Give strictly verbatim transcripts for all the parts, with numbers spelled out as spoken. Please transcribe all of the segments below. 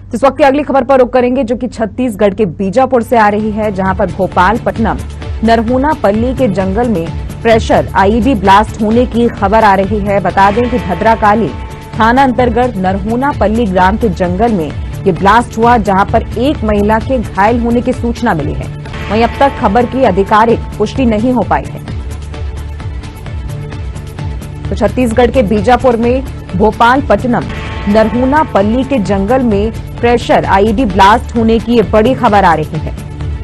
इस वक्त की अगली खबर पर रुख करेंगे, जो कि छत्तीसगढ़ के बीजापुर से आ रही है, जहां पर भोपालपट्टनम नरहूना पल्ली के जंगल में प्रेशर आईईडी ब्लास्ट होने की खबर आ रही है। बता दें कि भद्राकाली थाना अंतर्गत नरहूना पल्ली ग्राम के जंगल में ये ब्लास्ट हुआ, जहां पर एक महिला के घायल होने की सूचना मिली है। वहीं अब तक खबर की आधिकारिक पुष्टि नहीं हो पाई है। तो छत्तीसगढ़ के बीजापुर में भोपालपट्टनम नरहूना पल्ली के जंगल में प्रेशर आईईडी ब्लास्ट होने की ये बड़ी खबर आ रही है,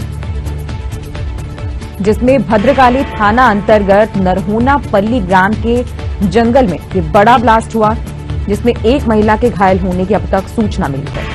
जिसमें भद्रकाली थाना अंतर्गत नरहूना पल्ली ग्राम के जंगल में ये बड़ा ब्लास्ट हुआ, जिसमें एक महिला के घायल होने की अब तक सूचना मिली है।